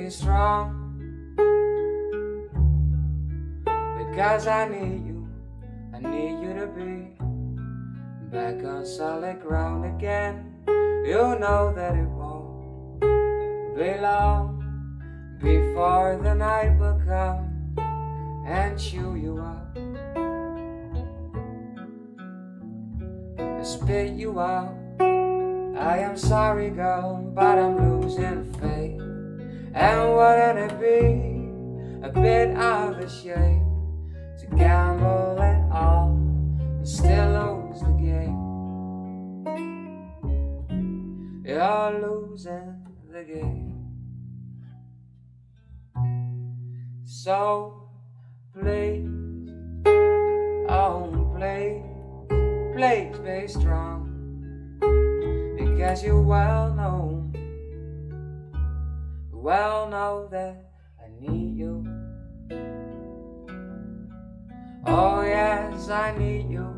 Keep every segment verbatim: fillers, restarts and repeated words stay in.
be strong, because I need you, I need you to be back on solid ground again. You know that it won't be long before the night will come and chew you up and spit you out. I am sorry, girl, but I'm losing faith. And wouldn't it be a bit of a shame to gamble it all and still lose the game? You're losing the game. So please, oh please, please be strong, because you well know, well know that I need you. Oh yes, I need you,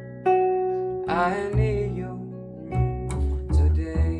I need you today.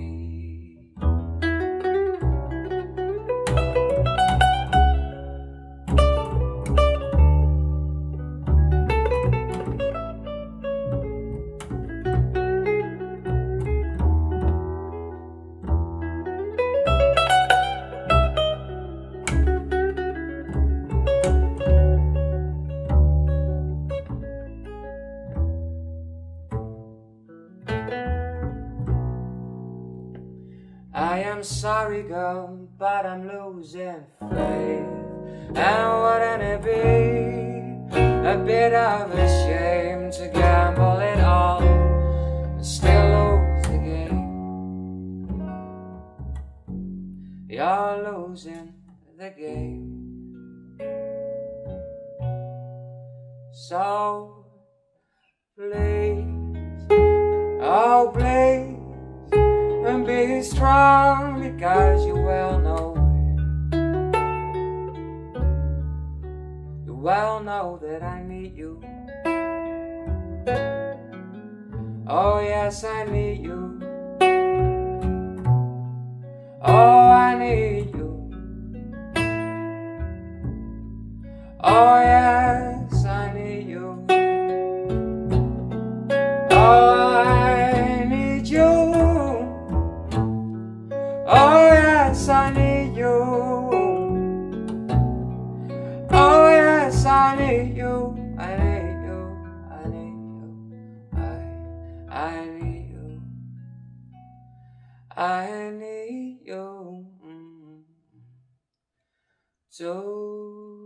I am sorry, girl, but I'm losing faith. And wouldn't it be a bit of a shame to gamble it all and still lose the game? You're losing the game. So please, oh please, and be strong, because you well know it. You well know that I need you. Oh yes, I need you. Oh, I need you. Oh yes, I need you. Oh, I need you. Oh yes, I need you. Oh yes, I need you. I need you. I need you. I I need you. I need you. Mm-hmm. So